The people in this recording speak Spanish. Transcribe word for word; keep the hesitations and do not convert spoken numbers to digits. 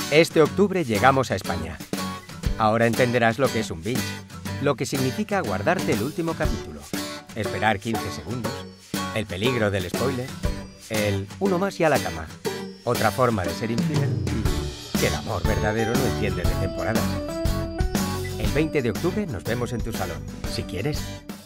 Este octubre llegamos a España. Ahora entenderás lo que es un binge, lo que significa guardarte el último capítulo, esperar quince segundos, el peligro del spoiler, el uno más y a la cama, otra forma de ser infiel y que el amor verdadero no entiende de temporadas. El veinte de octubre nos vemos en tu salón, si quieres.